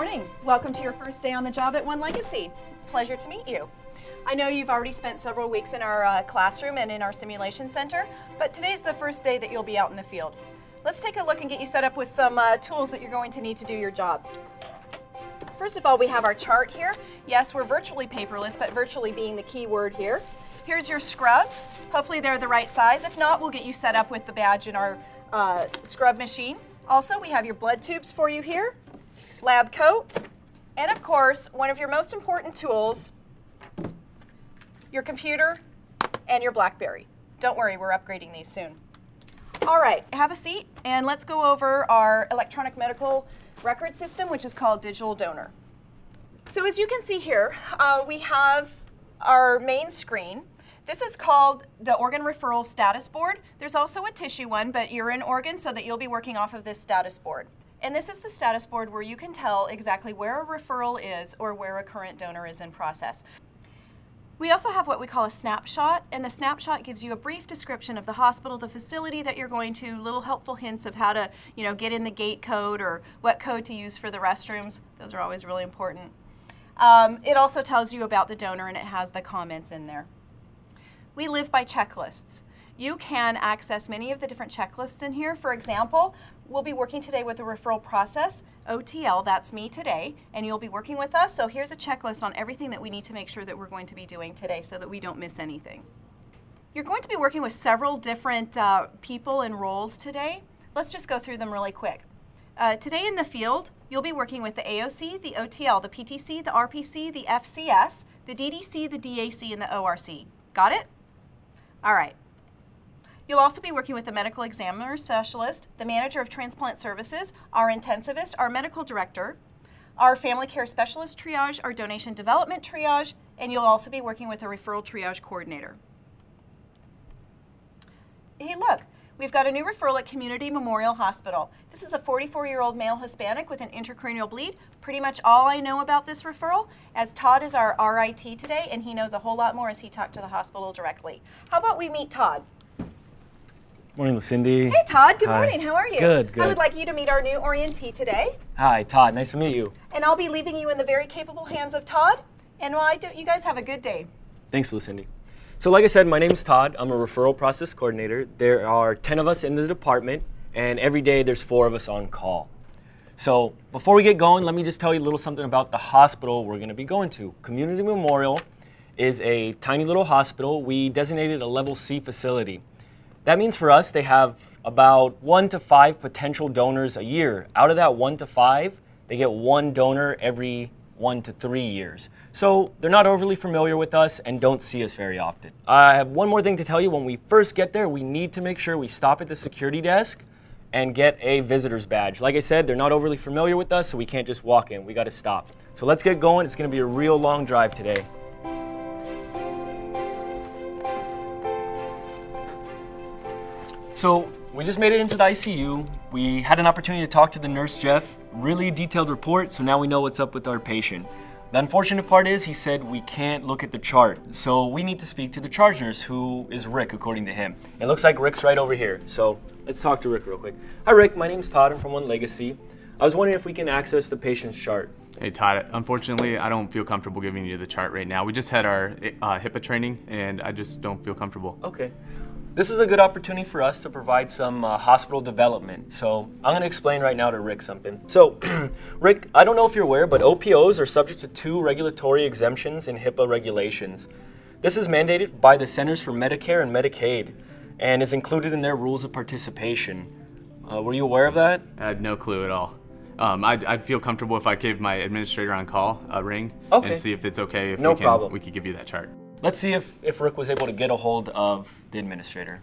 morning. Welcome to your first day on the job at OneLegacy. Pleasure to meet you. I know you've already spent several weeks in our classroom and in our simulation center, but today's the first day that you'll be out in the field. Let's take a look and get you set up with some tools that you're going to need to do your job. First of all, we have our chart here. Yes, we're virtually paperless, but virtually being the key word here. Here's your scrubs. Hopefully they're the right size. If not, we'll get you set up with the badge in our scrub machine. Also, we have your blood tubes for you here, lab coat, and of course, one of your most important tools, your computer and your BlackBerry. Don't worry, we're upgrading these soon. All right, have a seat, and let's go over our electronic medical record system, which is called Digital Donor. So as you can see here, we have our main screen. This is called the Organ Referral Status Board. There's also a tissue one, but you're in organ, so that you'll be working off of this status board. And this is the status board where you can tell exactly where a referral is or where a current donor is in process. We also have what we call a snapshot, and the snapshot gives you a brief description of the hospital, the facility that you're going to, little helpful hints of how to, get in the gate code or what code to use for the restrooms. Those are always really important. It also tells you about the donor, and it has the comments in there. We live by checklists. You can access many of the different checklists in here. For example, we'll be working today with the referral process, OTL, that's me today, and you'll be working with us. So here's a checklist on everything that we need to make sure that we're going to be doing today so that we don't miss anything. You're going to be working with several different people and roles today. Let's just go through them really quick. Today in the field, you'll be working with the AOC, the OTL, the PTC, the RPC, the FCS, the DDC, the DAC, and the ORC. Got it? All right. You'll also be working with the medical examiner specialist, the manager of transplant services, our intensivist, our medical director, our family care specialist triage, our donation development triage, and you'll also be working with a referral triage coordinator. Hey, look, we've got a new referral at Community Memorial Hospital. This is a 44-year-old male Hispanic with an intracranial bleed. Pretty much all I know about this referral, as Todd is our RIT today, and he knows a whole lot more as he talked to the hospital directly. How about we meet Todd? Morning, Lucindy. Hey, Todd. Good morning. How are you? Good. I would like you to meet our new orientee today. Hi, Todd. Nice to meet you. And I'll be leaving you in the very capable hands of Todd. And you guys have a good day. Thanks, Lucindy. So like I said, my name's Todd. I'm a referral process coordinator. There are 10 of us in the department, and every day there's 4 of us on call. So before we get going, let me just tell you a little something about the hospital we're going to be going to. Community Memorial is a tiny little hospital. We designated a level C facility. That means for us, they have about 1 to 5 potential donors a year. Out of that 1 to 5, they get 1 donor every 1 to 3 years. So they're not overly familiar with us and don't see us very often. I have one more thing to tell you. When we first get there, we need to make sure we stop at the security desk and get a visitor's badge. Like I said, they're not overly familiar with us, so we can't just walk in. We got to stop. So let's get going. It's going to be a real long drive today. So we just made it into the ICU. We had an opportunity to talk to the nurse, Jeff. Really detailed report, so now we know what's up with our patient. The unfortunate part is he said we can't look at the chart, so we need to speak to the charge nurse, who is Rick, according to him. It looks like Rick's right over here, so let's talk to Rick real quick. Hi, Rick. My name's Todd. I'm from OneLegacy. I was wondering if we can access the patient's chart. Hey, Todd. Unfortunately, I don't feel comfortable giving you the chart right now. We just had our HIPAA training, and I just don't feel comfortable. Okay. This is a good opportunity for us to provide some hospital development. So I'm going to explain right now to Rick something. So Rick, I don't know if you're aware, but OPOs are subject to 2 regulatory exemptions in HIPAA regulations. This is mandated by the Centers for Medicare and Medicaid and is included in their rules of participation. Were you aware of that? I had no clue at all. I'd feel comfortable if I gave my administrator on call a ring and see if it's okay if we could give you that chart. Let's see if Rick was able to get a hold of the administrator.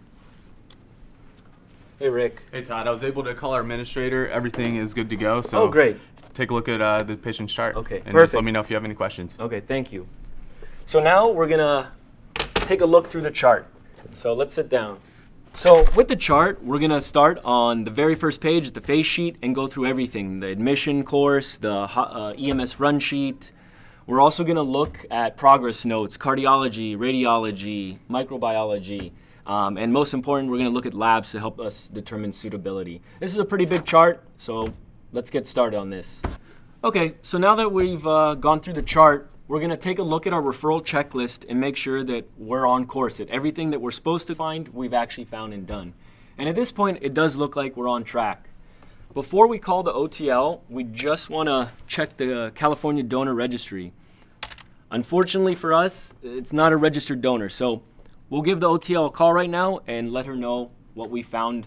Hey, Rick. Hey, Todd. I was able to call our administrator. Everything is good to go. So great. Take a look at the patient's chart. Okay, and perfect. Just let me know if you have any questions. Okay, thank you. So now we're going to take a look through the chart. So let's sit down. So with the chart, we're going to start on the very first page, the face sheet, and go through everything. The admission course, the EMS run sheet. We're also going to look at progress notes, cardiology, radiology, microbiology, and most important, we're going to look at labs to help us determine suitability. This is a pretty big chart, so let's get started on this. Okay, so now that we've gone through the chart, we're going to take a look at our referral checklist and make sure that we're on course, that everything that we're supposed to find, we've actually found and done. And at this point, it does look like we're on track. Before we call the OTL, we just want to check the California Donor Registry. Unfortunately for us, it's not a registered donor, so we'll give the OTL a call right now and let her know what we found.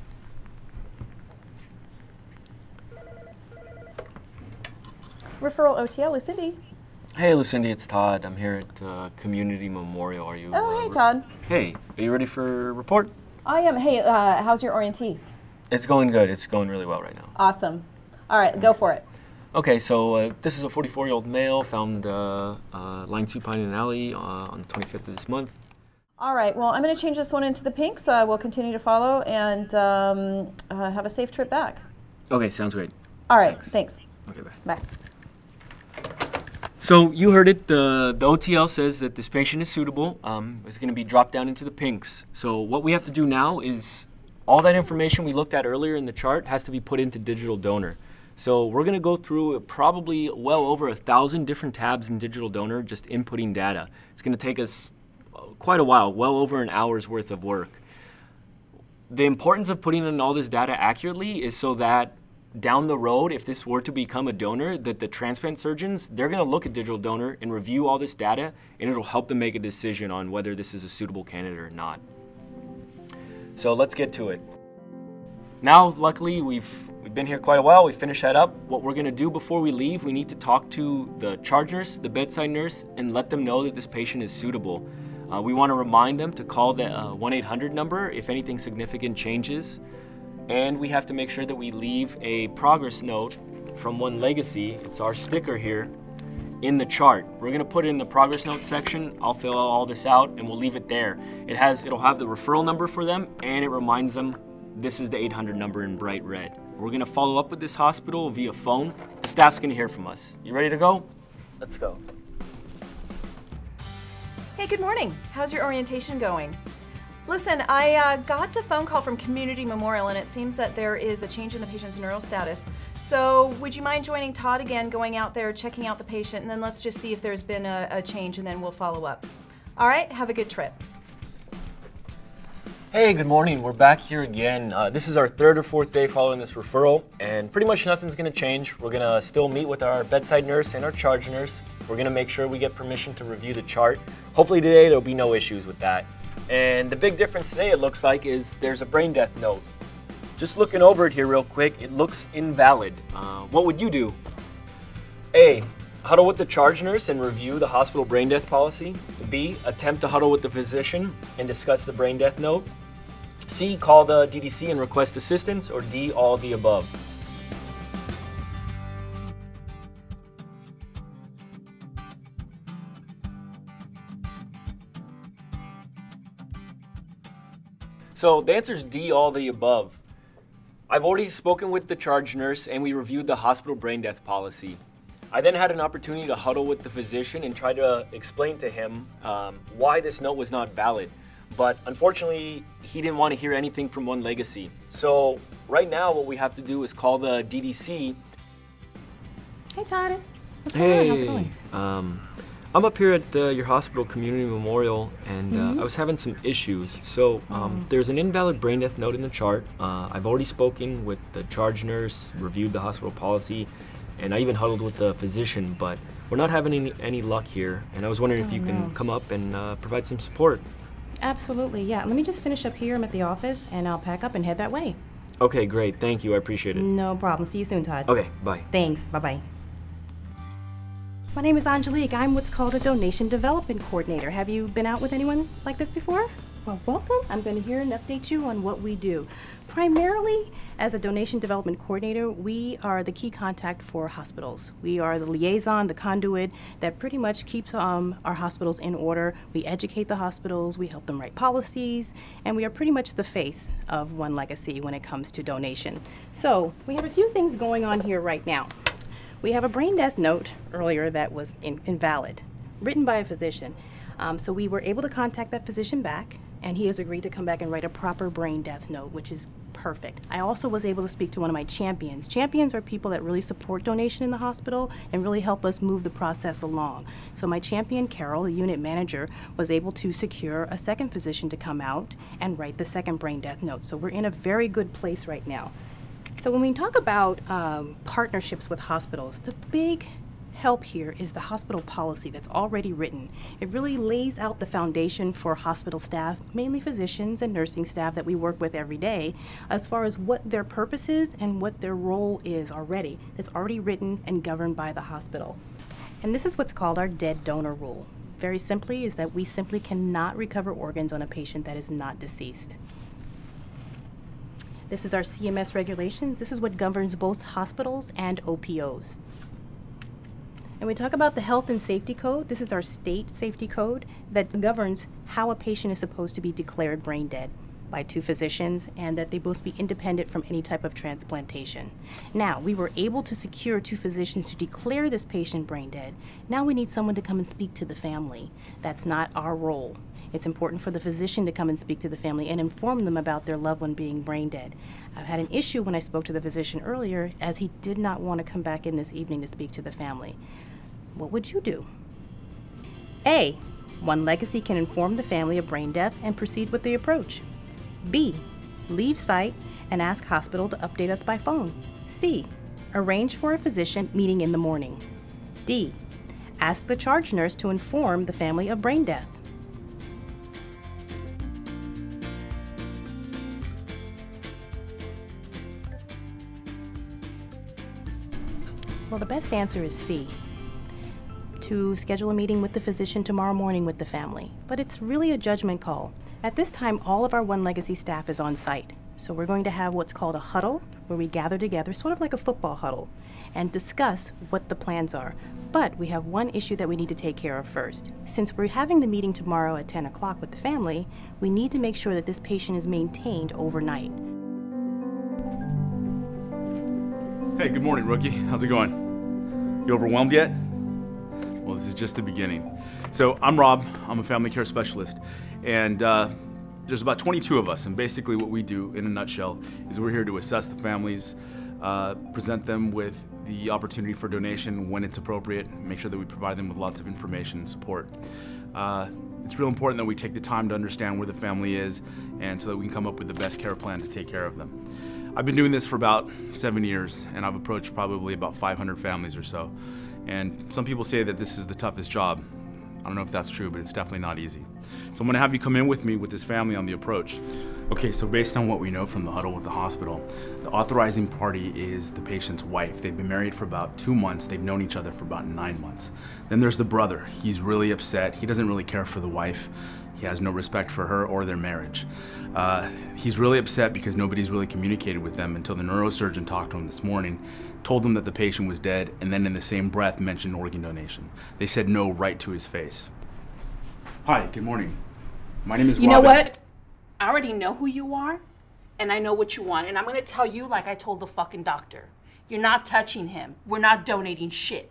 Referral OTL, Lucindy. Hey, Lucindy, it's Todd. I'm here at Community Memorial. Are you? Oh, hey, Todd. Hey, are you ready for a report? I am. Hey, how's your orientee? It's going good. It's going really well right now. Awesome. All right, go for it. Okay, so this is a 44-year-old male found lying supine in an alley on the 25th of this month. All right, well, I'm going to change this one into the pink, so I will continue to follow and have a safe trip back. Okay, sounds great. All right, thanks. Okay, bye. Bye. So you heard it, the OTL says that this patient is suitable. It's going to be dropped down into the pinks. So what we have to do now is all that information we looked at earlier in the chart has to be put into digital donor. So we're going to go through probably well over 1,000 different tabs in digital donor just inputting data. It's going to take us quite a while, well over an hour's worth of work. The importance of putting in all this data accurately is so that down the road, if this were to become a donor, that the transplant surgeons, they're going to look at digital donor and review all this data, and it'll help them make a decision on whether this is a suitable candidate or not. So let's get to it. Now, luckily, we've been here quite a while. We finished that up. What we're going to do before we leave, we need to talk to the charge nurse, the bedside nurse, and let them know that this patient is suitable. We want to remind them to call the 1-800 number if anything significant changes. And we have to make sure that we leave a progress note from OneLegacy. It's our sticker here in the chart. We're going to put it in the progress note section. I'll fill all this out and we'll leave it there. It'll have the referral number for them, and it reminds them this is the 800 number in bright red. We're going to follow up with this hospital via phone. The staff's going to hear from us. You ready to go? Let's go. Hey, good morning. How's your orientation going? Listen, I got a phone call from Community Memorial, and it seems that there is a change in the patient's neural status. So would you mind joining Todd again, going out there, checking out the patient, and then let's just see if there's been a change, and then we'll follow up. All right, have a good trip. Hey, good morning. We're back here again. This is our third or fourth day following this referral, and pretty much nothing's going to change. We're going to still meet with our bedside nurse and our charge nurse. We're going to make sure we get permission to review the chart. Hopefully today there'll be no issues with that. And the big difference today, it looks like, is there's a brain death note. Just looking over it here real quick, it looks invalid. What would you do? A, huddle with the charge nurse and review the hospital brain death policy. B, attempt to huddle with the physician and discuss the brain death note. C, call the DDC and request assistance. Or D, all of the above. So the answer is D, all the above. I've already spoken with the charge nurse and we reviewed the hospital brain death policy. I then had an opportunity to huddle with the physician and try to explain to him why this note was not valid. But unfortunately, he didn't want to hear anything from OneLegacy. So right now what we have to do is call the DDC. Hey Todd, what's going on? How's it going? I'm up here at your hospital, Community Memorial, and I was having some issues. So there's an invalid brain death note in the chart. I've already spoken with the charge nurse, reviewed the hospital policy, and I even huddled with the physician, but we're not having any luck here. And I was wondering if you can come up and provide some support. Absolutely, yeah. Let me just finish up here. I'm at the office, and I'll pack up and head that way. Okay, great. Thank you. I appreciate it. No problem. See you soon, Todd. Okay, bye. Thanks. Bye-bye. My name is Angelique. I'm what's called a donation development coordinator. Have you been out with anyone like this before? Well, welcome. I'm going to hear and update you on what we do. Primarily, as a donation development coordinator, we are the key contact for hospitals. We are the liaison, the conduit that pretty much keeps our hospitals in order. We educate the hospitals, we help them write policies, and we are pretty much the face of OneLegacy when it comes to donation. So, we have a few things going on here right now. We have a brain death note earlier that was invalid, written by a physician. So we were able to contact that physician back, and he has agreed to come back and write a proper brain death note, which is perfect. I also was able to speak to one of my champions. Champions are people that really support donation in the hospital and really help us move the process along. So my champion, Carol, the unit manager, was able to secure a second physician to come out and write the second brain death note. So we're in a very good place right now. So when we talk about partnerships with hospitals, the big help here is the hospital policy that's already written. It really lays out the foundation for hospital staff, mainly physicians and nursing staff that we work with every day, as far as what their purpose is and what their role is already. It's already written and governed by the hospital. And this is what's called our dead donor rule. Very simply is that we simply cannot recover organs on a patient that is not deceased. This is our CMS regulations. This is what governs both hospitals and OPOs. And we talk about the health and safety code. This is our state safety code that governs how a patient is supposed to be declared brain dead by two physicians, and that they both be independent from any type of transplantation. Now, we were able to secure two physicians to declare this patient brain dead. Now we need someone to come and speak to the family. That's not our role. It's important for the physician to come and speak to the family and inform them about their loved one being brain dead. I had an issue when I spoke to the physician earlier, as he did not want to come back in this evening to speak to the family. What would you do? A, OneLegacy can inform the family of brain death and proceed with the approach. B, leave site and ask hospital to update us by phone. C, arrange for a physician meeting in the morning. D, ask the charge nurse to inform the family of brain death. Well, the best answer is C, to schedule a meeting with the physician tomorrow morning with the family. But it's really a judgment call. At this time, all of our OneLegacy staff is on site. So we're going to have what's called a huddle, where we gather together, sort of like a football huddle, and discuss what the plans are. But we have one issue that we need to take care of first. Since we're having the meeting tomorrow at 10 o'clock with the family, we need to make sure that this patient is maintained overnight. Hey, good morning, rookie. How's it going? You overwhelmed yet? Well, this is just the beginning. So I'm Rob, I'm a family care specialist, and there's about 22 of us, and basically what we do in a nutshell is we're here to assess the families, present them with the opportunity for donation when it's appropriate, make sure that we provide them with lots of information and support. It's real important that we take the time to understand where the family is, and so that we can come up with the best care plan to take care of them. I've been doing this for about 7 years, and I've approached probably about 500 families or so. And some people say that this is the toughest job. I don't know if that's true, but it's definitely not easy. So I'm gonna have you come in with me with this family on the approach. Okay, so based on what we know from the huddle with the hospital, the authorizing party is the patient's wife. They've been married for about 2 months. They've known each other for about 9 months. Then there's the brother. He's really upset. He doesn't really care for the wife. He has no respect for her or their marriage. He's really upset because nobody's really communicated with them until the neurosurgeon talked to him this morning, told him that the patient was dead, and then in the same breath mentioned organ donation. They said no right to his face. Hi, good morning. My name is Robin. You know what? I already know who you are, and I know what you want, and I'm gonna tell you like I told the fucking doctor. You're not touching him. We're not donating shit.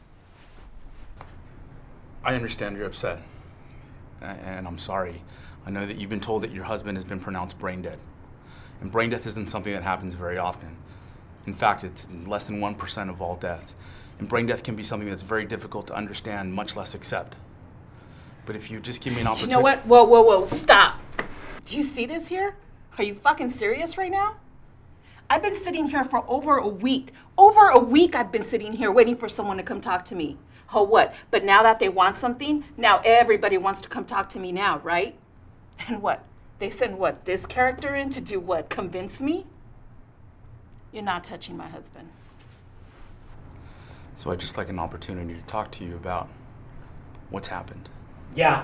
I understand you're upset, and I'm sorry. I know that you've been told that your husband has been pronounced brain dead. And brain death isn't something that happens very often. In fact, it's less than 1% of all deaths. And brain death can be something that's very difficult to understand, much less accept. But if you just give me an opportunity— You know what? Whoa, whoa, whoa, stop. Do you see this here? Are you fucking serious right now? I've been sitting here for over a week. Over a week I've been sitting here waiting for someone to come talk to me. Oh, what? But now that they want something, now everybody wants to come talk to me now, right? And what? They send what? This character in to do what? Convince me? You're not touching my husband. So I'd just like an opportunity to talk to you about what's happened. Ya.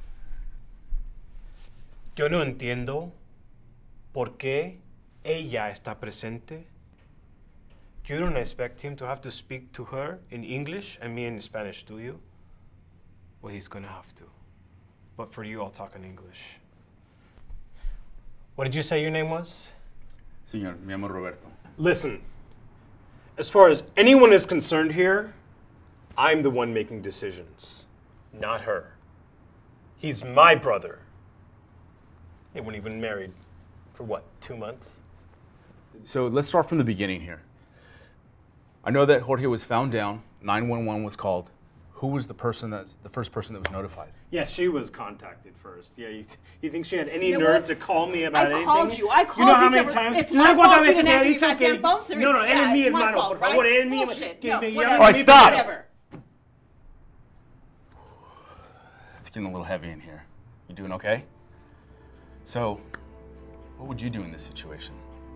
Yo no entiendo por qué ella está presente. You don't expect him to have to speak to her in English and me in Spanish, do you? Well, he's gonna have to. But for you, I'll talk in English. What did you say your name was? Señor, me llamo Roberto. Listen, as far as anyone is concerned here, I'm the one making decisions, not her. He's my brother. They weren't even married for what, 2 months? So let's start from the beginning here. I know that Jorge was found down, 911 was called. Who was the first person that was notified? Yeah, she was contacted first. Yeah, you think she had any nerve to call me about anything? I called you. You know how many times? It's my fault you didn't answer your goddamn phone, seriously. No, Yeah, mi it's my hermano, fault, por favor, right? mi Bullshit. que No, me whatever. llame All right, mi stop. Whatever. It's getting a little heavy in here. You doing okay? So, what would you do in this situation?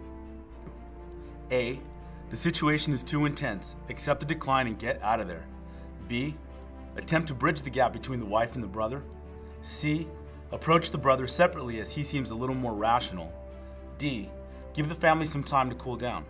A, the situation is too intense. Accept the decline and get out of there. B, attempt to bridge the gap between the wife and the brother. C, approach the brother separately as he seems a little more rational. D, give the family some time to cool down.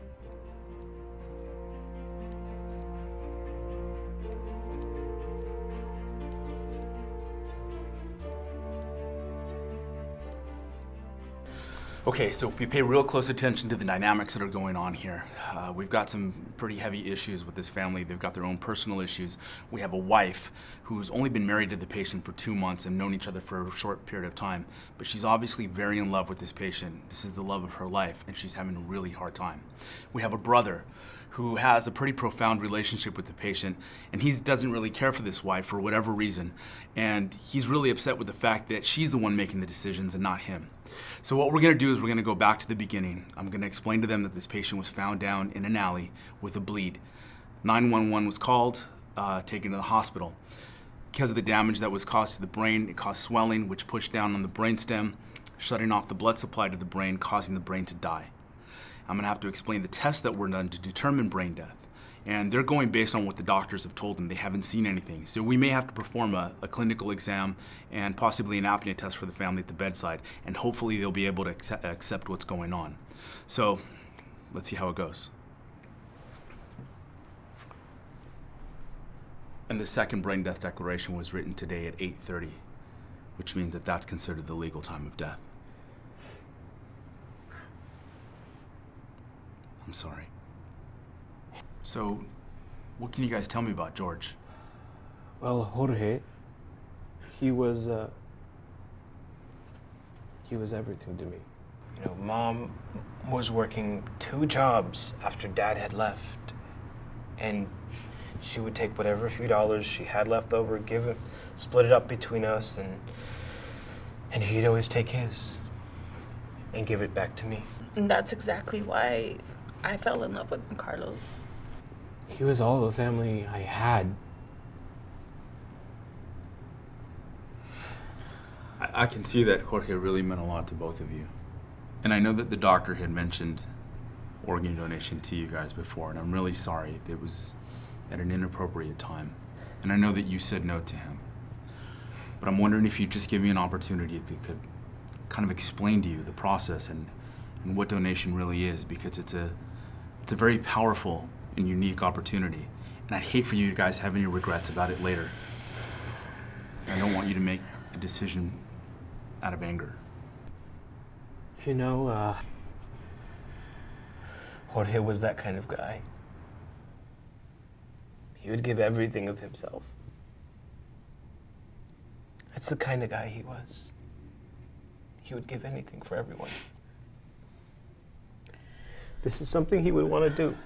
Okay, so if we pay real close attention to the dynamics that are going on here, we've got some pretty heavy issues with this family. They've got their own personal issues. We have a wife who's only been married to the patient for 2 months and known each other for a short period of time, but she's obviously very in love with this patient. This is the love of her life, and she's having a really hard time. We have a brother who has a pretty profound relationship with the patient, and he doesn't really care for this wife for whatever reason, and he's really upset with the fact that she's the one making the decisions and not him. So what we're gonna do is we're gonna go back to the beginning. I'm gonna explain to them that this patient was found down in an alley with a bleed. 911 was called, taken to the hospital. Because of the damage that was caused to the brain, it caused swelling, which pushed down on the brainstem, shutting off the blood supply to the brain, causing the brain to die. I'm gonna have to explain the tests that were done to determine brain death. And they're going based on what the doctors have told them. They haven't seen anything. So we may have to perform a clinical exam and possibly an apnea test for the family at the bedside. And hopefully they'll be able to accept what's going on. So let's see how it goes. And the second brain death declaration was written today at 8:30, which means that that's considered the legal time of death. I'm sorry. So, what can you guys tell me about George? Well, Jorge, he was everything to me. You know, Mom was working 2 jobs after Dad had left, and she would take whatever few dollars she had left over, split it up between us, and he'd always take his and give it back to me. And that's exactly why I fell in love with him, Carlos. He was all the family I had. I can see that Jorge really meant a lot to both of you. And I know that the doctor had mentioned organ donation to you guys before, and I'm really sorry. It was at an inappropriate time. And I know that you said no to him. But I'm wondering if you'd just give me an opportunity to kind of explain to you the process and what donation really is, because it's a very powerful and unique opportunity. And I'd hate for you guys to have any regrets about it later. I don't want you to make a decision out of anger. You know, Jorge was that kind of guy. He would give everything of himself. That's the kind of guy he was. He would give anything for everyone. This is something he would want to do.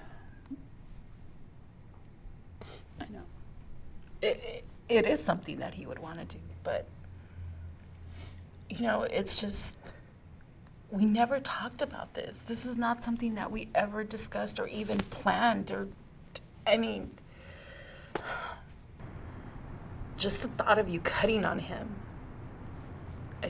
I know. It is something that he would want to do, but, you know, it's just, we never talked about this. This is not something that we ever discussed or even planned, or, I mean, just the thought of you cutting on him, I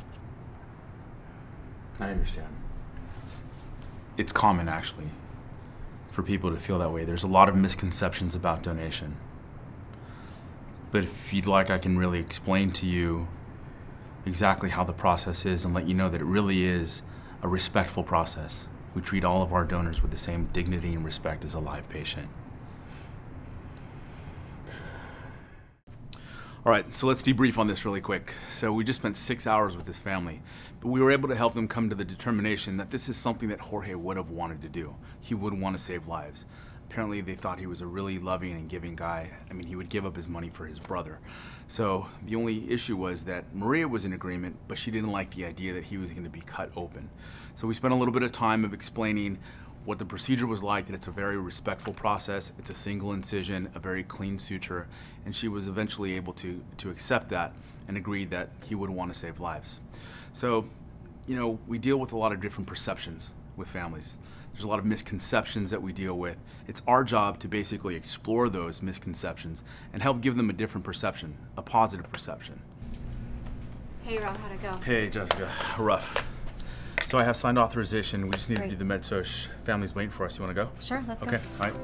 understand. It's common, actually, for people to feel that way. There's a lot of misconceptions about donation. But if you'd like, I can really explain to you exactly how the process is and let you know that it really is a respectful process. We treat all of our donors with the same dignity and respect as a live patient. All right, so let's debrief on this really quick. So we just spent 6 hours with this family, but we were able to help them come to the determination that this is something that Jorge would have wanted to do. He would want to save lives. Apparently they thought he was a really loving and giving guy. I mean, he would give up his money for his brother. So the only issue was that Maria was in agreement, but she didn't like the idea that he was going to be cut open. So we spent a little bit of time of explaining what the procedure was like, that it's a very respectful process. It's a single incision, a very clean suture, and she was eventually able to accept that and agree that he would want to save lives. So, you know, we deal with a lot of different perceptions with families. There's a lot of misconceptions that we deal with. It's our job to basically explore those misconceptions and help give them a different perception, a positive perception. Hey Rob, how'd it go? Hey Jessica, rough. So I have signed authorization. We just need to do the med-surg. Family's waiting for us. You want to go? Sure, let's go. Okay, all right.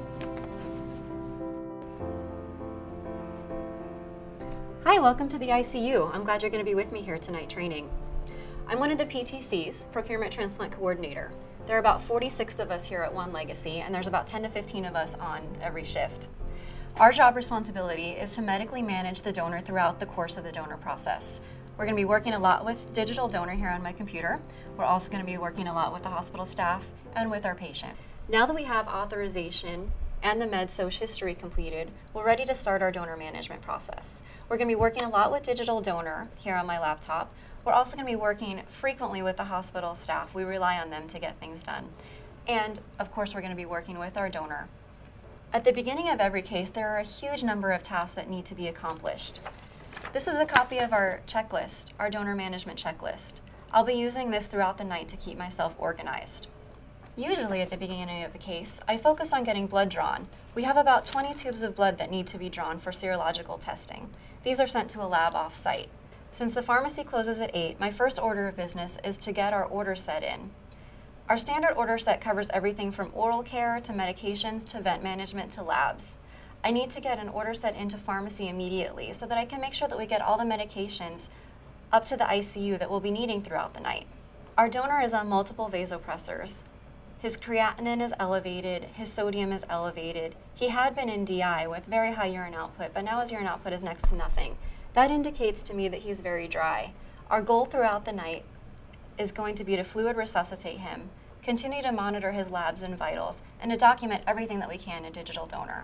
Hi, welcome to the ICU. I'm glad you're going to be with me here tonight training. I'm one of the PTCs, Procurement Transplant Coordinator. There are about 46 of us here at OneLegacy, and there's about 10 to 15 of us on every shift. Our job responsibility is to medically manage the donor throughout the course of the donor process. We're going to be working a lot with digital donor here on my computer. We're also going to be working a lot with the hospital staff and with our patient. Now that we have authorization and the med-surg history completed, we're ready to start our donor management process. We're going to be working a lot with digital donor here on my laptop. We're also going to be working frequently with the hospital staff. We rely on them to get things done. And of course, we're going to be working with our donor. At the beginning of every case, there are a huge number of tasks that need to be accomplished. This is a copy of our checklist, our donor management checklist. I'll be using this throughout the night to keep myself organized. Usually at the beginning of a case, I focus on getting blood drawn. We have about 20 tubes of blood that need to be drawn for serological testing. These are sent to a lab off-site. Since the pharmacy closes at 8, my first order of business is to get our order set in. Our standard order set covers everything from oral care to medications to vent management to labs. I need to get an order set into pharmacy immediately so that I can make sure that we get all the medications up to the ICU that we'll be needing throughout the night. Our donor is on multiple vasopressors. His creatinine is elevated, his sodium is elevated. He had been in DI with very high urine output, but now his urine output is next to nothing. That indicates to me that he's very dry. Our goal throughout the night is going to be to fluid resuscitate him, continue to monitor his labs and vitals, and to document everything that we can in digital donor.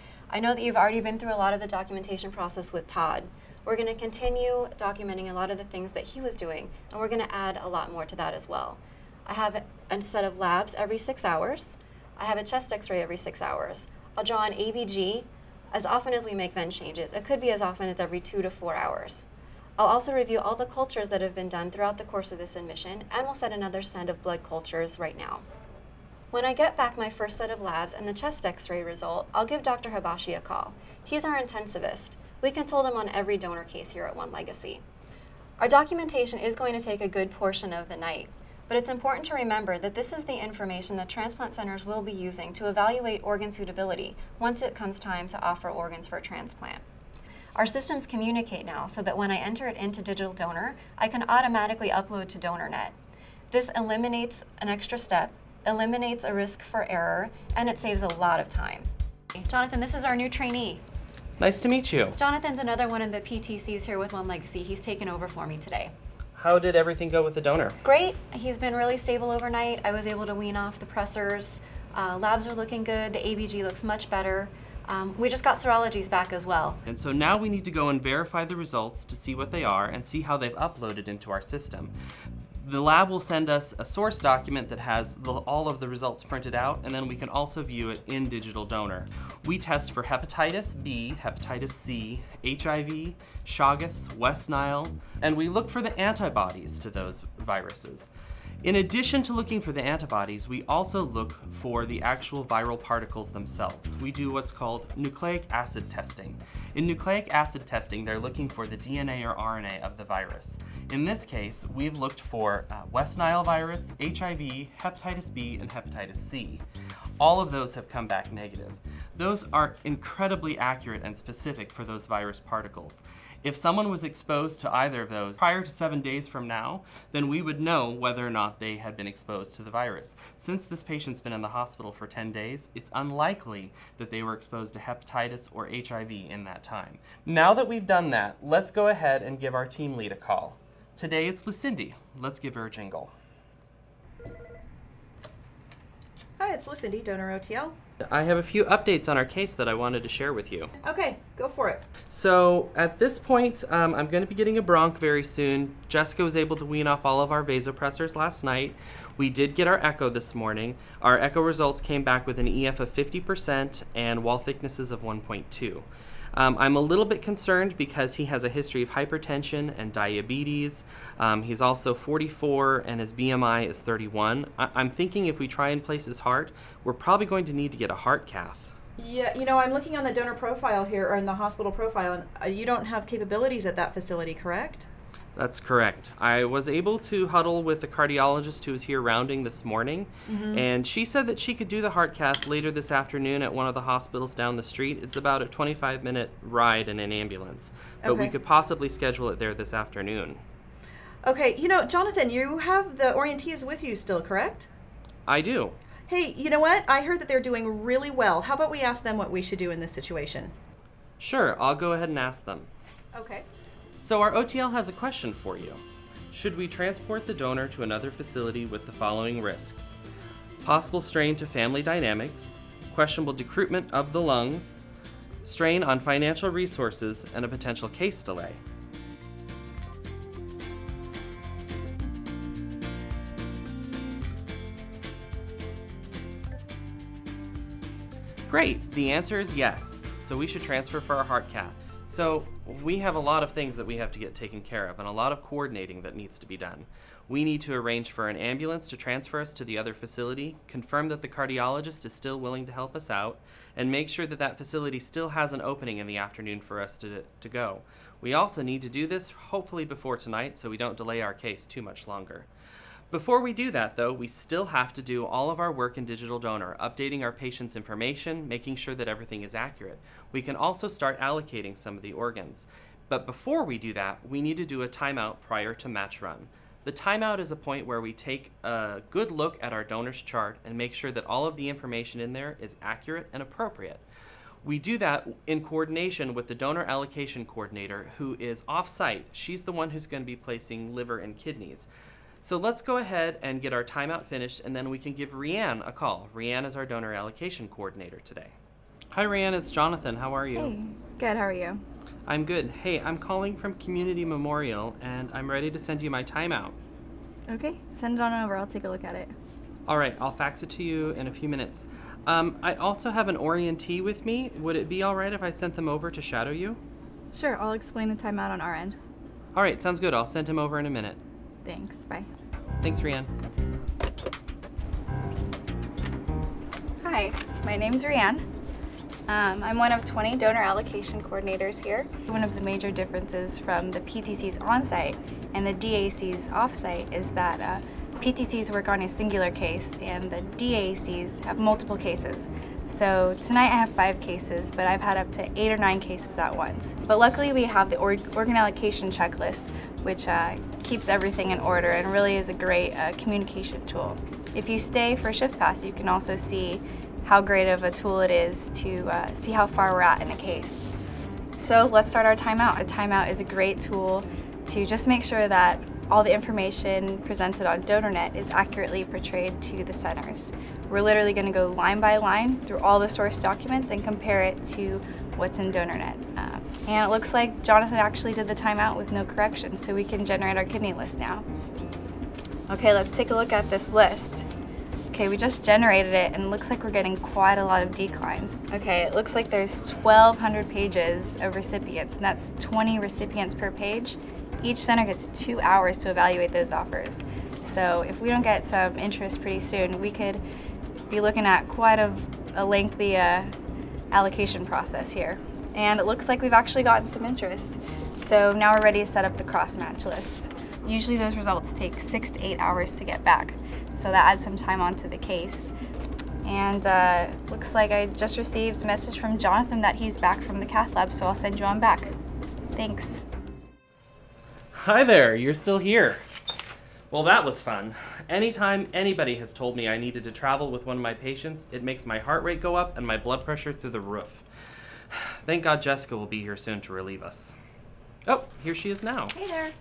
I know that you've already been through a lot of the documentation process with Todd. We're going to continue documenting a lot of the things that he was doing, and we're going to add a lot more to that as well. I have a set of labs every 6 hours. I have a chest x-ray every 6 hours. I'll draw an ABG as often as we make vent changes. It could be as often as every 2 to 4 hours. I'll also review all the cultures that have been done throughout the course of this admission, and we'll set another set of blood cultures right now. When I get back my first set of labs and the chest x-ray result, I'll give Dr. Habashi a call. He's our intensivist. We consult him on every donor case here at OneLegacy. Our documentation is going to take a good portion of the night, but it's important to remember that this is the information that transplant centers will be using to evaluate organ suitability once it comes time to offer organs for transplant. Our systems communicate now so that when I enter it into digital donor, I can automatically upload to DonorNet. This eliminates an extra step, eliminates a risk for error, and it saves a lot of time. Jonathan, this is our new trainee. Nice to meet you. Jonathan's another one of the PTCs here with OneLegacy. He's taken over for me today. How did everything go with the donor? Great. He's been really stable overnight. I was able to wean off the pressors. Labs are looking good. The ABG looks much better. We just got serologies back as well. And so now we need to go and verify the results to see what they are and see how they've uploaded into our system. The lab will send us a source document that has all of the results printed out, and then we can also view it in digital donor. We test for hepatitis B, hepatitis C, HIV, Chagas, West Nile, and we look for the antibodies to those viruses. In addition to looking for the antibodies, we also look for the actual viral particles themselves. We do what's called nucleic acid testing. In nucleic acid testing, they're looking for the DNA or RNA of the virus. In this case, we've looked for West Nile virus, HIV, hepatitis B, and hepatitis C. All of those have come back negative. Those are incredibly accurate and specific for those virus particles. If someone was exposed to either of those prior to 7 days from now, then we would know whether or not they had been exposed to the virus. Since this patient's been in the hospital for 10 days, it's unlikely that they were exposed to hepatitis or HIV in that time. Now that we've done that, let's go ahead and give our team lead a call. Today it's Lucindy. Let's give her a jingle. Hi, it's Lucindy, Donor OTL. I have a few updates on our case that I wanted to share with you. Okay, go for it. So at this point, I'm going to be getting a bronch very soon. Jessica was able to wean off all of our vasopressors last night. We did get our echo this morning. Our echo results came back with an EF of 50% and wall thicknesses of 1.2. I'm a little bit concerned because he has a history of hypertension and diabetes. He's also 44 and his BMI is 31. I'm thinking if we try and place his heart, we're probably going to need to get a heart cath. Yeah, you know, I'm looking on the donor profile here, or in the hospital profile, and you don't have capabilities at that facility, correct? That's correct. I was able to huddle with the cardiologist who was here rounding this morning, and she said that she could do the heart cath later this afternoon at one of the hospitals down the street. It's about a 25-minute ride in an ambulance, but we could possibly schedule it there this afternoon. Okay, you know, Jonathan, you have the orientees with you still, correct? I do. Hey, you know what? I heard that they're doing really well. How about we ask them what we should do in this situation? Sure, I'll go ahead and ask them. Okay. So our OTL has a question for you. Should we transport the donor to another facility with the following risks? Possible strain to family dynamics, questionable decruitment of the lungs, strain on financial resources, and a potential case delay. Great, the answer is yes. So we should transfer for our heart cath. So we have a lot of things that we have to get taken care of and a lot of coordinating that needs to be done. We need to arrange for an ambulance to transfer us to the other facility, confirm that the cardiologist is still willing to help us out, and make sure that that facility still has an opening in the afternoon for us to go. We also need to do this hopefully before tonight so we don't delay our case too much longer. Before we do that, though, we still have to do all of our work in digital donor, updating our patient's information, making sure that everything is accurate. We can also start allocating some of the organs. But before we do that, we need to do a timeout prior to match run. The timeout is a point where we take a good look at our donor's chart and make sure that all of the information in there is accurate and appropriate. We do that in coordination with the donor allocation coordinator, who is off-site. She's the one who's going to be placing liver and kidneys. So let's go ahead and get our timeout finished, and then we can give Rianne a call. Rianne is our donor allocation coordinator today. Hi Rianne, it's Jonathan. How are you? Hey, good. How are you? I'm good. Hey, I'm calling from Community Memorial, and I'm ready to send you my timeout. Okay, send it on over. I'll take a look at it. All right, I'll fax it to you in a few minutes. I also have an orientee with me. Would it be all right if I sent them over to shadow you? Sure, I'll explain the timeout on our end. All right, sounds good. I'll send him over in a minute. Thanks. Bye. Thanks, Rianne. Hi, my name's Rianne. I'm one of 20 donor allocation coordinators here. One of the major differences from the PTCs on-site and the DACs off-site is that PTCs work on a singular case and the DACs have multiple cases. So tonight I have 5 cases, but I've had up to 8 or 9 cases at once. But luckily we have the organ allocation checklist, which keeps everything in order and really is a great communication tool. If you stay for shift pass, you can also see how great of a tool it is to see how far we're at in a case. So let's start our timeout. A timeout is a great tool to just make sure that all the information presented on DonorNet is accurately portrayed to the centers. We're literally going to go line by line through all the source documents and compare it to what's in DonorNet. And it looks like Jonathan actually did the timeout with no corrections, so we can generate our kidney list now. Okay, let's take a look at this list. Okay, we just generated it and it looks like we're getting quite a lot of declines. Okay, it looks like there's 1,200 pages of recipients, and that's 20 recipients per page. Each center gets 2 hours to evaluate those offers. So if we don't get some interest pretty soon, we could be looking at quite a lengthy allocation process here. And it looks like we've actually gotten some interest. So now we're ready to set up the cross-match list. Usually those results take 6 to 8 hours to get back. So that adds some time onto the case. And looks like I just received a message from Jonathan that he's back from the cath lab, so I'll send you on back. Thanks. Hi there, you're still here. Well, that was fun. Anytime anybody has told me I needed to travel with one of my patients, it makes my heart rate go up and my blood pressure through the roof. Thank God Jessica will be here soon to relieve us. Oh, here she is now. Hey there.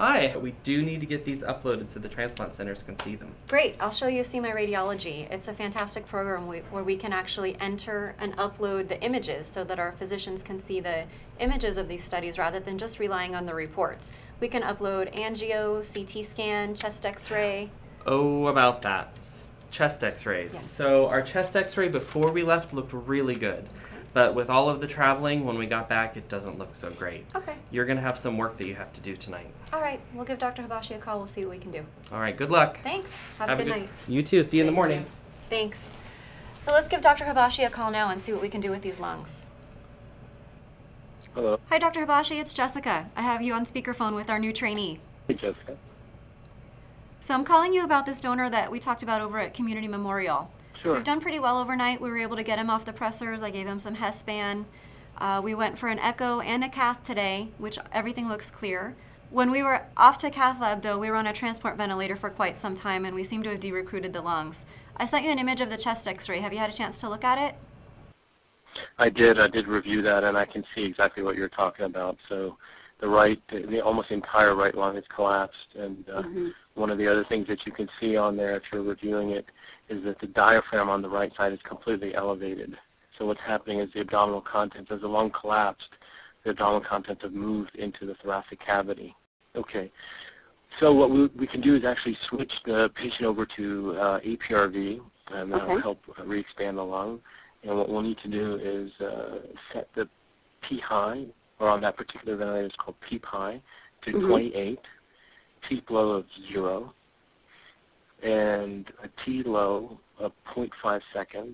Hi. We do need to get these uploaded so the transplant centers can see them. Great. I'll show you See My Radiology. It's a fantastic program where we can actually enter and upload the images so that our physicians can see the images of these studies rather than just relying on the reports. We can upload angio, CT scan, chest x-ray. Oh, about that. Chest x-rays. Yes. So our chest x-ray before we left looked really good. But with all of the traveling, when we got back, it doesn't look so great. Okay. You're going to have some work that you have to do tonight. All right. We'll give Dr. Hibashi a call. We'll see what we can do. All right. Good luck. Thanks. Have a good night. You too. See you in the morning. Thanks. So let's give Dr. Hibashi a call now and see what we can do with these lungs. Hello. Hi, Dr. Hibashi. It's Jessica. I have you on speakerphone with our new trainee. Hey, Jessica. So I'm calling you about this donor that we talked about over at Community Memorial. Sure. We've done pretty well overnight. We were able to get him off the pressers. I gave him some Hespan. We went for an echo and a cath today, which everything looks clear. When we were off to cath lab, though, we were on a transport ventilator for quite some time, and we seem to have de-recruited the lungs. I sent you an image of the chest x-ray. Have you had a chance to look at it? I did review that, and I can see exactly what you're talking about. So the almost entire right lung is collapsed, and one of the other things that you can see on there if you're reviewing it is that the diaphragm on the right side is completely elevated. So what's happening is the abdominal contents, as the lung collapsed, the abdominal contents have moved into the thoracic cavity. Okay, so what we can do is actually switch the patient over to APRV, and that'll help re-expand the lung. And what we'll need to do is set the P high, or on that particular ventilator it's called PEEP high, to 28, PEEP low of 0, and a T low of 0.5 seconds.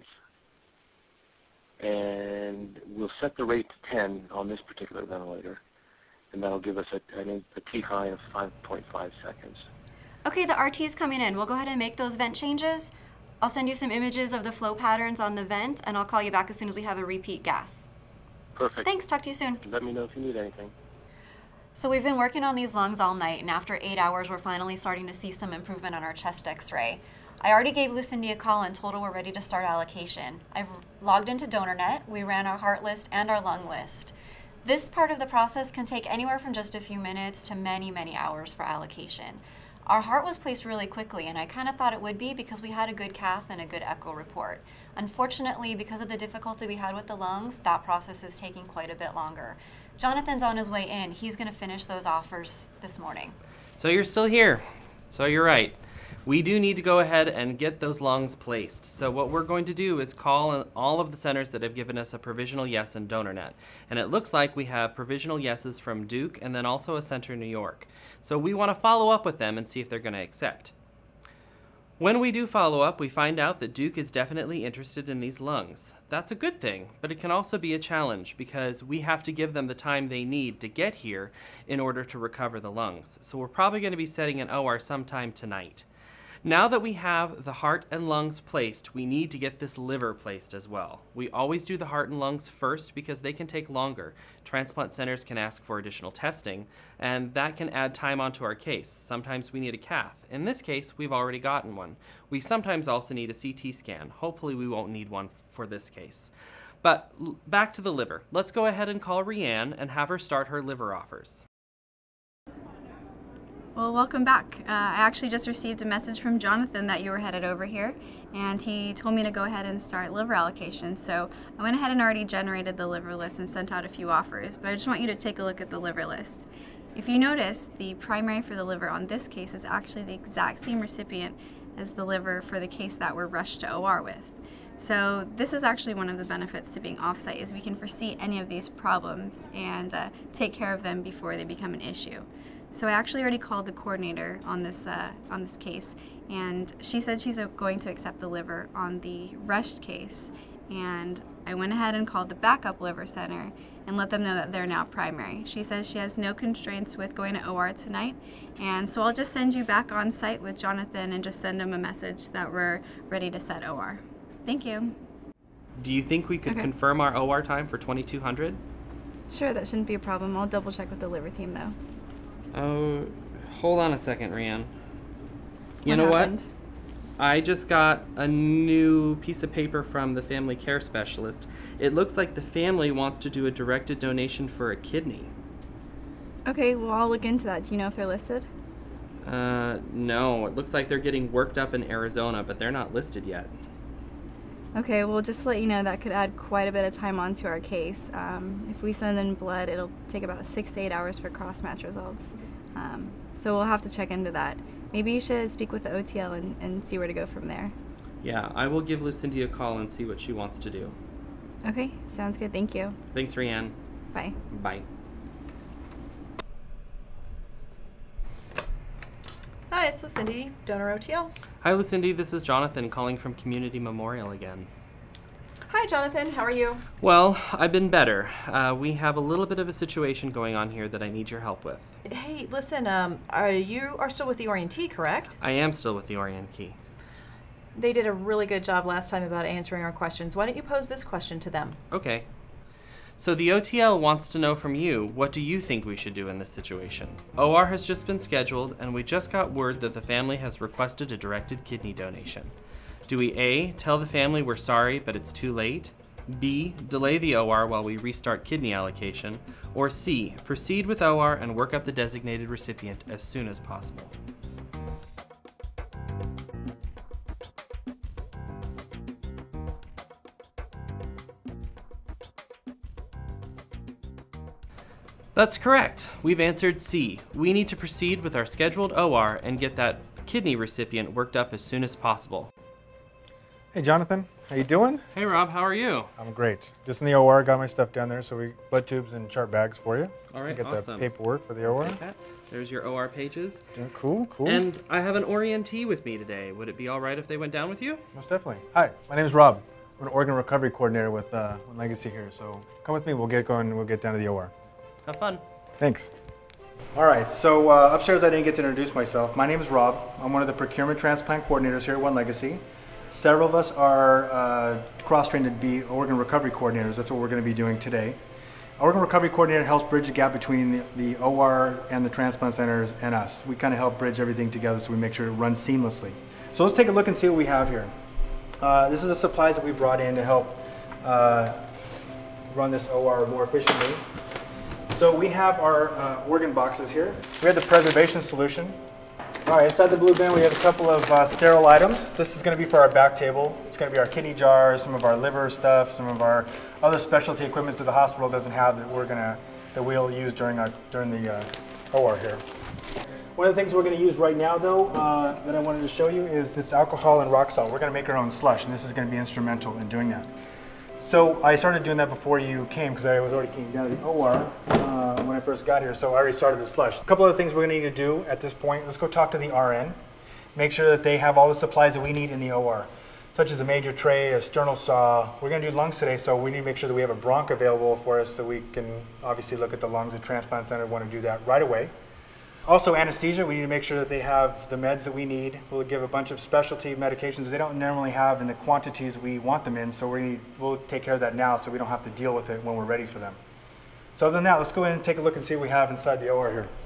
And we'll set the rate to 10 on this particular ventilator, and that'll give us a T high of 5.5 seconds. Okay, the RT is coming in. We'll go ahead and make those vent changes. I'll send you some images of the flow patterns on the vent, and I'll call you back as soon as we have a repeat gas. Perfect. Thanks. Talk to you soon. Let me know if you need anything. So we've been working on these lungs all night, and after 8 hours, we're finally starting to see some improvement on our chest x-ray. I already gave Lucindy a call and told her we're ready to start allocation. I've logged into DonorNet. We ran our heart list and our lung list. This part of the process can take anywhere from just a few minutes to many, many hours for allocation. Our heart was placed really quickly, and I kind of thought it would be because we had a good cath and a good echo report. Unfortunately, because of the difficulty we had with the lungs, that process is taking quite a bit longer. Jonathan's on his way in. He's going to finish those offers this morning. So you're still here. So you're right. We do need to go ahead and get those lungs placed. So what we're going to do is call all of the centers that have given us a provisional yes in DonorNet. And it looks like we have provisional yeses from Duke and then also a center in New York. So we want to follow up with them and see if they're going to accept. When we do follow up, we find out that Duke is definitely interested in these lungs. That's a good thing, but it can also be a challenge because we have to give them the time they need to get here in order to recover the lungs. So we're probably going to be setting an OR sometime tonight. Now that we have the heart and lungs placed, we need to get this liver placed as well. We always do the heart and lungs first because they can take longer. Transplant centers can ask for additional testing, and that can add time onto our case. Sometimes we need a cath. In this case, we've already gotten one. We sometimes also need a CT scan. Hopefully we won't need one for this case. But back to the liver. Let's go ahead and call Rianne and have her start her liver offers. Well, welcome back. I actually just received a message from Jonathan that you were headed over here, and he told me to go ahead and start liver allocation. So I went ahead and already generated the liver list and sent out a few offers, but I just want you to take a look at the liver list. If you notice, the primary for the liver on this case is actually the exact same recipient as the liver for the case that we're rushed to OR with. So this is actually one of the benefits to being offsite, is we can foresee any of these problems and take care of them before they become an issue. So I actually already called the coordinator on this case, and she said she's going to accept the liver on the rushed case. And I went ahead and called the backup liver center and let them know that they're now primary. She says she has no constraints with going to OR tonight, and so I'll just send you back on site with Jonathan and just send him a message that we're ready to set OR. Thank you. Do you think we could confirm our OR time for 2200? Sure, that shouldn't be a problem. I'll double check with the liver team though. Oh, hold on a second, Rianne. You What know happened? what? I just got a new piece of paper from the family care specialist. It looks like the family wants to do a directed donation for a kidney. Okay, well, I'll look into that. Do you know if they're listed? No. It looks like they're getting worked up in Arizona, but they're not listed yet. Okay, well, just to let you know, that could add quite a bit of time onto our case. If we send in blood, it'll take about 6 to 8 hours for cross-match results. So we'll have to check into that. Maybe you should speak with the OTL and see where to go from there. Yeah, I will give Lucindy a call and see what she wants to do. Okay, sounds good. Thank you. Thanks, Rianne. Bye. Bye. Hi, it's Lucindy, Donor OTL. Hi, Lucindy. This is Jonathan calling from Community Memorial again. Hi, Jonathan. How are you? Well, I've been better. We have a little bit of a situation going on here that I need your help with. Hey, listen, you are still with the Orientee, correct? I am still with the Orientee. They did a really good job last time about answering our questions. Why don't you pose this question to them? Okay. So the OTL wants to know from you, what do you think we should do in this situation? OR has just been scheduled, and we just got word that the family has requested a directed kidney donation. Do we A, tell the family we're sorry, but it's too late? B, delay the OR while we restart kidney allocation? Or C, proceed with OR and work up the designated recipient as soon as possible? That's correct. We've answered C. We need to proceed with our scheduled OR and get that kidney recipient worked up as soon as possible. Hey Jonathan, how you doing? Hey Rob, how are you? I'm great. Just in the OR, got my stuff down there, so we blood tubes and chart bags for you. All right, get awesome. the paperwork for the OR. Okay. There's your OR pages. Yeah, cool, cool. And I have an Orientee with me today. Would it be all right if they went down with you? Most definitely. Hi, my name is Rob. I'm an organ recovery coordinator with OneLegacy here. So come with me. We'll get going. We'll get down to the OR. Have fun. Thanks. All right. So upstairs, I didn't get to introduce myself. My name is Rob. I'm one of the procurement transplant coordinators here at OneLegacy. Several of us are cross-trained to be organ recovery coordinators. That's what we're going to be doing today. Organ recovery coordinator helps bridge the gap between the OR and the transplant centers and us. We kind of help bridge everything together so we make sure it runs seamlessly. So let's take a look and see what we have here. This is the supplies that we brought in to help run this OR more efficiently. So we have our organ boxes here. We have the preservation solution. All right, inside the blue bin we have a couple of sterile items. This is going to be for our back table. It's going to be our kidney jars, some of our liver stuff, some of our other specialty equipment that the hospital doesn't have that we'll use during the OR here. One of the things we're going to use right now, though, that I wanted to show you is this alcohol and rock salt. We're going to make our own slush, and this is going to be instrumental in doing that. So I started doing that before you came because I was already came down to the OR when I first got here, so I already started the slush. A couple of things we're going to need to do at this point. Let's go talk to the RN, make sure that they have all the supplies that we need in the OR, such as a major tray, a sternal saw. We're going to do lungs today, so we need to make sure that we have a bronch available for us so we can obviously look at the lungs. The transplant center want to do that right away. Also anesthesia, we need to make sure that they have the meds that we need. We'll give a bunch of specialty medications that they don't normally have in the quantities we want them in, so we'll take care of that now so we don't have to deal with it when we're ready for them. So other than that, let's go in and take a look and see what we have inside the OR here.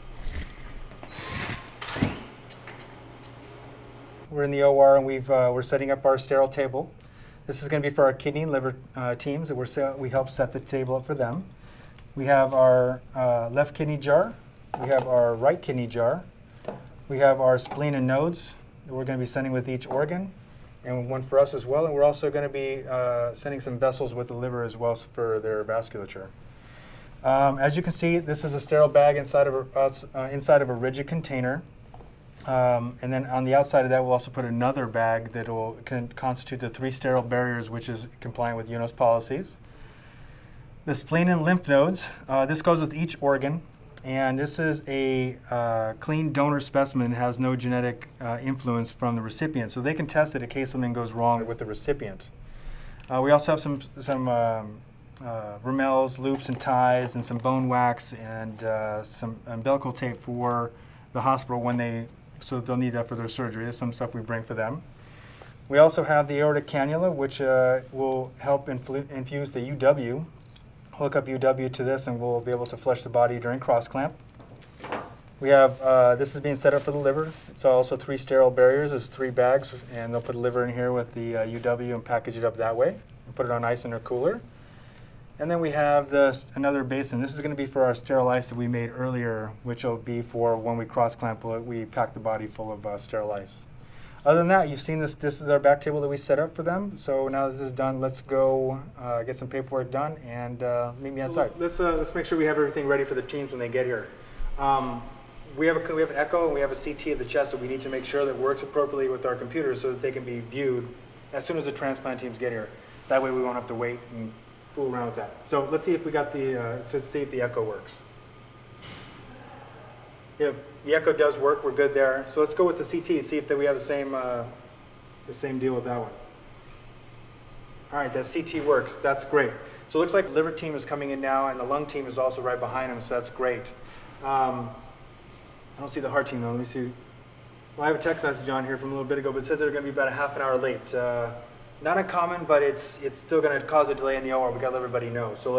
We're in the OR and we're setting up our sterile table. This is going to be for our kidney and liver teams that we help set the table up for them. We have our left kidney jar. We have our right kidney jar. We have our spleen and nodes that we're going to be sending with each organ, and one for us as well. And we're also going to be sending some vessels with the liver as well for their vasculature. As you can see, this is a sterile bag inside of a rigid container. And then on the outside of that, we'll also put another bag that can constitute the 3 sterile barriers, which is compliant with UNOS policies. The spleen and lymph nodes, this goes with each organ. And this is a clean donor specimen. It has no genetic influence from the recipient. So they can test it in case something goes wrong with the recipient. We also have some Ramels, loops, and ties, and some bone wax, and some umbilical tape for the hospital so they'll need that for their surgery. There's some stuff we bring for them. We also have the aortic cannula, which will help infuse the UW. Hook up UW to this and we'll be able to flush the body during cross clamp. We have, this is being set up for the liver. It's also 3 sterile barriers. There's 3 bags and they'll put a liver in here with the UW and package it up that way and put it on ice in their cooler. And then we have another basin. This is going to be for our sterile ice that we made earlier, which will be for when we cross clamp, we pack the body full of sterile ice. Other than that, you've seen this. This is our back table that we set up for them. So now that this is done, let's go get some paperwork done and meet me outside. Let's make sure we have everything ready for the teams when they get here. We have an echo and we have a CT of the chest that we need to make sure that works appropriately with our computers so that they can be viewed as soon as the transplant teams get here. That way we won't have to wait and fool around with that. So let's see if we got let's see if the echo works. Yeah, the echo does work. We're good there. So let's go with the CT. See if we have the same deal with that one. All right, that CT works. That's great. So it looks like the liver team is coming in now, and the lung team is also right behind them. So that's great. I don't see the heart team though. Let me see. Well, I have a text message on here from a little bit ago, but it says they're going to be about a half an hour late. Not uncommon, but it's still going to cause a delay in the OR. We got to let everybody know. So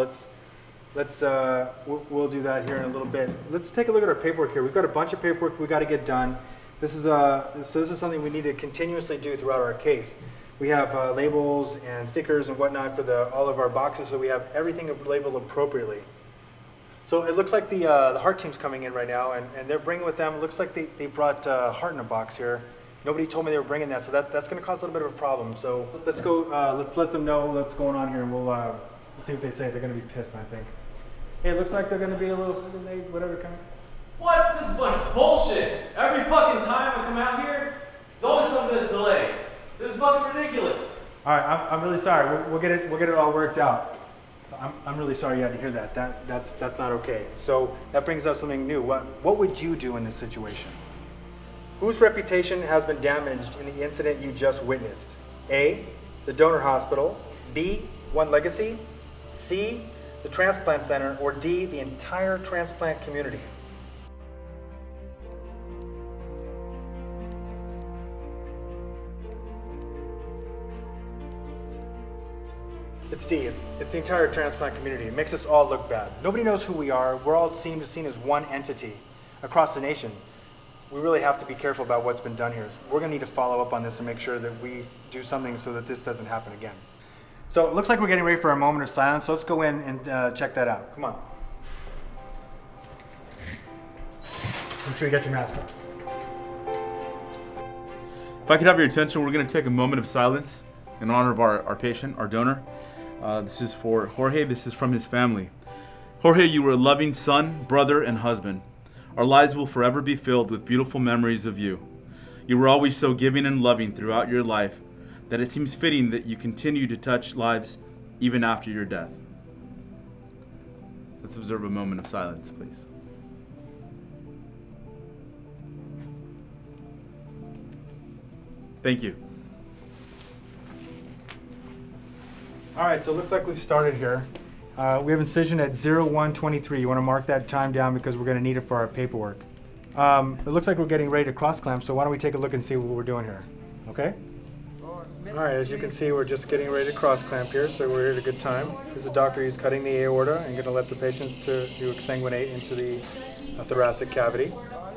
we'll do that here in a little bit. Let's take a look at our paperwork here. We've got a bunch of paperwork we got to get done. This is something we need to continuously do throughout our case. We have labels and stickers and whatnot for all of our boxes, so we have everything labeled appropriately. So it looks like the heart team's coming in right now, and they're bringing with them. It looks like they brought heart in a box here. Nobody told me they were bringing that, so that's going to cause a little bit of a problem. So let's go. Let's let them know what's going on here, and we'll see what they say. They're going to be pissed, I think. Hey, it looks like they're going to be a little late, whatever. What? This is a bunch of bullshit. Every fucking time I come out here, there's always something delay. This is fucking ridiculous. All right, I'm really sorry. We'll get it all worked out. I'm really sorry you had to hear that. That's not okay. So that brings up something new. What would you do in this situation? Whose reputation has been damaged in the incident you just witnessed? A, the donor hospital, B, OneLegacy, C, the transplant center, or D, the entire transplant community? It's D. It's the entire transplant community. It makes us all look bad. Nobody knows who we are. We're all seen as one entity across the nation. We really have to be careful about what's been done here. We're going to need to follow up on this and make sure that we do something so that this doesn't happen again. So it looks like we're getting ready for a moment of silence, so let's go in and check that out. Come on. Make sure you got your mask on. If I could have your attention, we're going to take a moment of silence in honor of our patient, our donor. This is for Jorge. This is from his family. Jorge, you were a loving son, brother, and husband. Our lives will forever be filled with beautiful memories of you. You were always so giving and loving throughout your life that it seems fitting that you continue to touch lives even after your death. Let's observe a moment of silence, please. Thank you. All right, so it looks like we've started here. We have incision at 01:23. You want to mark that time down because we're going to need it for our paperwork. It looks like we're getting ready to cross clamp, so why don't we take a look and see what we're doing here, okay? All right, as you can see, we're just getting ready to cross clamp here, so we're here at a good time. Here's the doctor. He's cutting the aorta and going to let the patients to exsanguinate into the thoracic cavity.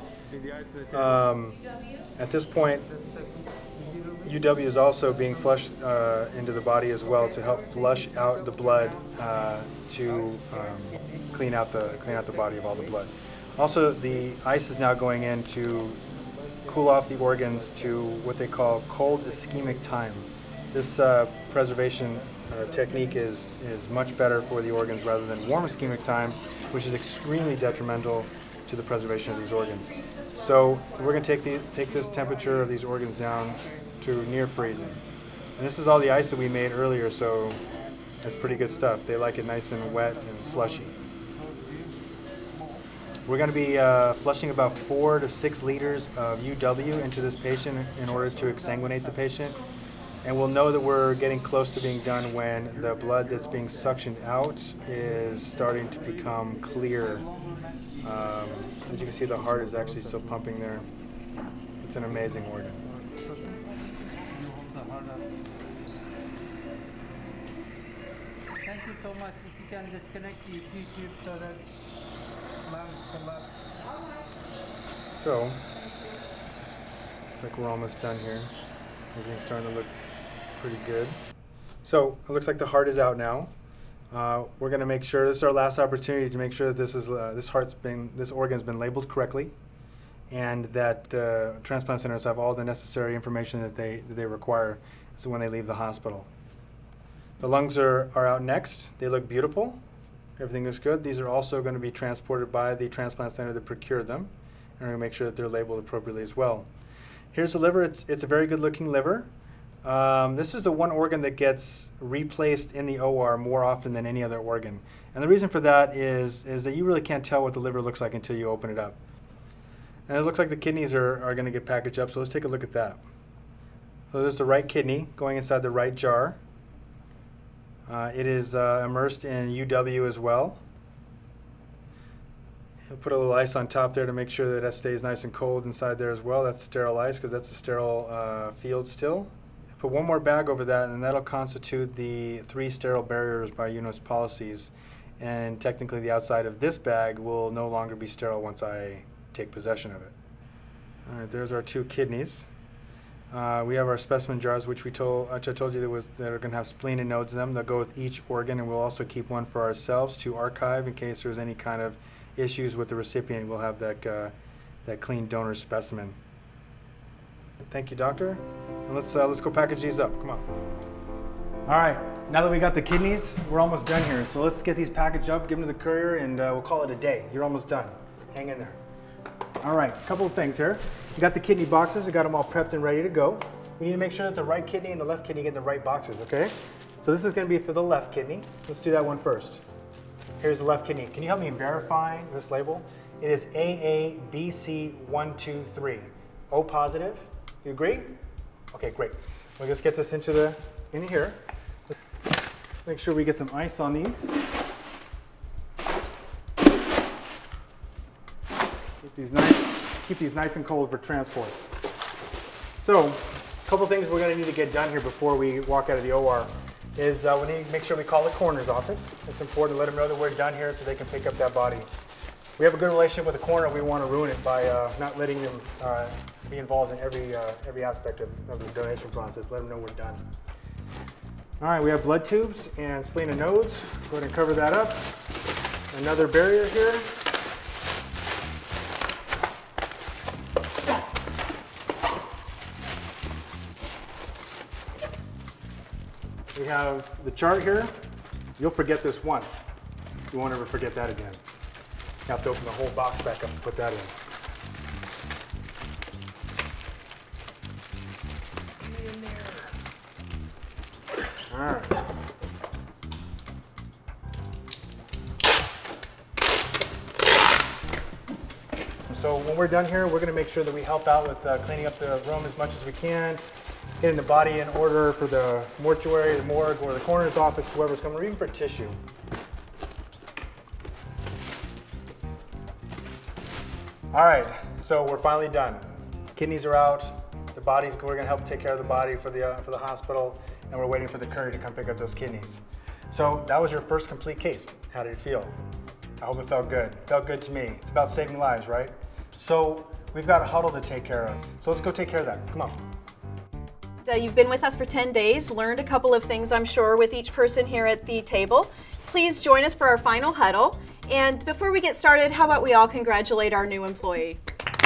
At this point, UW is also being flushed into the body as well to help flush out the blood to clean out the body of all the blood. Also, the ice is now going in to cool off the organs to what they call cold ischemic time. This preservation technique is much better for the organs rather than warm ischemic time, which is extremely detrimental to the preservation of these organs. So we're going to take this temperature of these organs down to near freezing. And this is all the ice that we made earlier, so it's pretty good stuff. They like it nice and wet and slushy. We're going to be flushing about 4 to 6 liters of UW into this patient in order to exsanguinate the patient. And we'll know that we're getting close to being done when the blood that's being suctioned out is starting to become clear. As you can see, the heart is actually still pumping there. It's an amazing organ. Thank you so much. If you can disconnect the YouTube so that lungs come up. So, looks like we're almost done here. Everything's starting to look pretty good. So, it looks like the heart is out now. We're going to make sure this is our last opportunity to make sure that this organ's been labeled correctly, and that the transplant centers have all the necessary information that they require so when they leave the hospital. The lungs are out next. They look beautiful. Everything is good. These are also going to be transported by the transplant center that procured them, and we're going to make sure that they're labeled appropriately as well. Here's the liver. It's a very good looking liver. This is the one organ that gets replaced in the OR more often than any other organ. And the reason for that is that you really can't tell what the liver looks like until you open it up. And it looks like the kidneys are going to get packaged up, so let's take a look at that. So there's the right kidney going inside the right jar. It is immersed in UW as well. We'll put a little ice on top there to make sure that stays nice and cold inside there as well. That's sterile ice because that's a sterile field still. Put one more bag over that, and that'll constitute the 3 sterile barriers by UNOS policies. And technically the outside of this bag will no longer be sterile once I take possession of it. All right, there's our 2 kidneys. We have our specimen jars, which I told you that are going to have spleen and nodes in them. They'll go with each organ, and we'll also keep one for ourselves to archive in case there's any kind of issues with the recipient. We'll have that clean donor specimen. Thank you, doctor. And let's go package these up. Come on. All right. Now that we got the kidneys, we're almost done here. So let's get these packaged up, give them to the courier, and we'll call it a day. You're almost done. Hang in there. All right, a couple of things here. We got the kidney boxes. We got them all prepped and ready to go. We need to make sure that the right kidney and the left kidney get in the right boxes, okay? So this is going to be for the left kidney. Let's do that one first. Here's the left kidney. Can you help me verify this label? It is AABC123. O positive. You agree? Okay, great. We'll just get this into here. Let's make sure we get some ice on these. Keep these nice and cold for transport. So, a couple things we're going to need to get done here before we walk out of the OR is we need to make sure we call the coroner's office. It's important to let them know that we're done here so they can pick up that body. We have a good relationship with the coroner. We want to ruin it by not letting them be involved in every aspect of the donation process. Let them know we're done. All right, we have blood tubes and spleen and nodes. Go ahead and cover that up. Another barrier here. We have the chart here. You'll forget this once. You won't ever forget that again. You have to open the whole box back up and put that in. All right. So when we're done here, we're going to make sure that we help out with cleaning up the room as much as we can, getting the body in order for the mortuary, the morgue, or the coroner's office, whoever's coming, or even for tissue. All right, so we're finally done. Kidneys are out. The bodies, we're gonna help take care of the body for the hospital, and we're waiting for the courier to come pick up those kidneys. So that was your first complete case. How did it feel? I hope it felt good. It felt good to me. It's about saving lives, right? So we've got a huddle to take care of. So let's go take care of that. Come on. You've been with us for 10 days, learned a couple of things, I'm sure, with each person here at the table. Please join us for our final huddle. And before we get started, how about we all congratulate our new employee?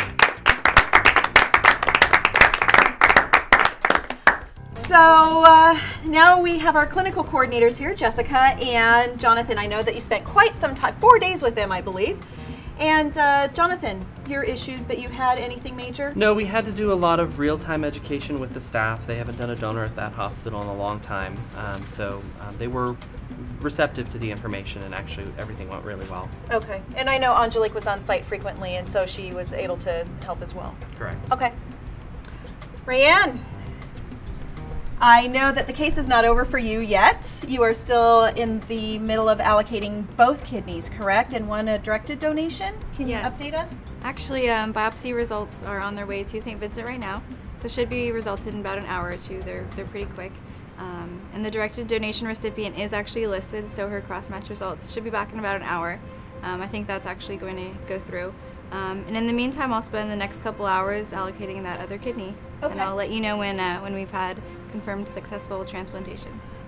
So now we have our clinical coordinators here, Jessica and Jonathan. I know that you spent quite some time, 4 days with them, I believe. And Jonathan, your issues that you had, anything major? No, we had to do a lot of real-time education with the staff. They haven't done a donor at that hospital in a long time. So they were receptive to the information, and actually everything went really well. Okay, and I know Angelique was on site frequently, and so she was able to help as well. Correct. Okay. Rayanne, I know that the case is not over for you yet. You are still in the middle of allocating both kidneys, correct? And one a directed donation? Can you update us? Actually, biopsy results are on their way to St. Vincent right now, so should be resulted in about an hour or two. They're pretty quick. And the directed donation recipient is actually listed, so her cross-match results should be back in about an hour. I think that's actually going to go through. And in the meantime, I'll spend the next couple hours allocating that other kidney. Okay. And I'll let you know when we've had confirmed successful transplantation.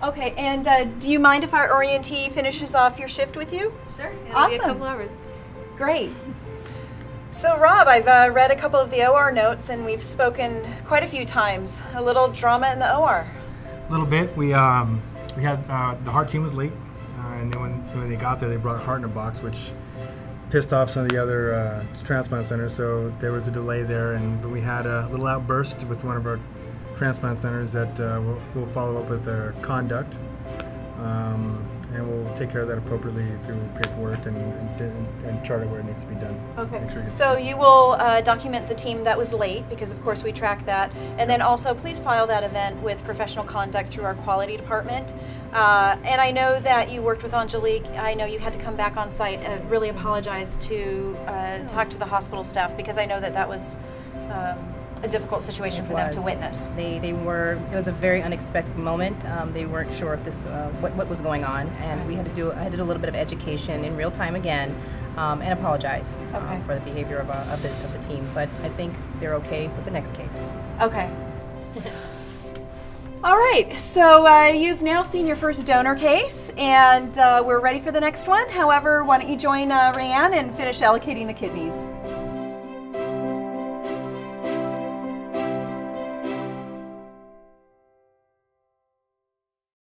Okay, and do you mind if our orientee finishes off your shift with you? Sure. It'll Awesome. be a couple hours. Great. So Rob, I've read a couple of the OR notes and we've spoken quite a few times. A little drama in the OR. A little bit. We had the heart team was late, and then when they got there, they brought heart in a box, which pissed off some of the other transplant centers. So there was a delay there, and we had a little outburst with one of our transplant centers that we'll follow up with conduct. And we'll take care of that appropriately through paperwork and chart it where it needs to be done. Okay. Sure So you will document the team that was late, because of course we track that, and then also please file that event with professional conduct through our quality department. And I know that you worked with Angelique. I know you had to come back on site. Really apologize to talk to the hospital staff, because I know that that was a difficult situation for them to witness. They were. It was a very unexpected moment. They weren't sure if this what was going on, and I had to do a little bit of education in real time again, and apologize for the behavior of the team. But I think they're okay with the next case. Okay. All right, so you've now seen your first donor case, and we're ready for the next one. However, why don't you join Rayanne and finish allocating the kidneys?